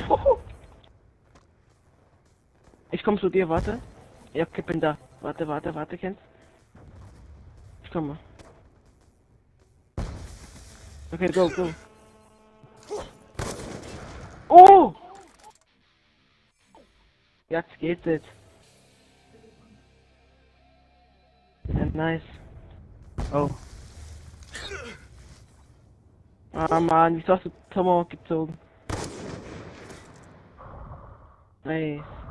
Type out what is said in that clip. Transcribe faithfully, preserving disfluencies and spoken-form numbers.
Ich komm zu dir, warte. Ja, okay, bin da. Warte, warte, warte, kennst? Ich komme. Okay, go, go. Oh! Jetzt geht es. Ja, nice. Oh. Ah, Mann, wieso hast du Tomahawk gezogen? Ey.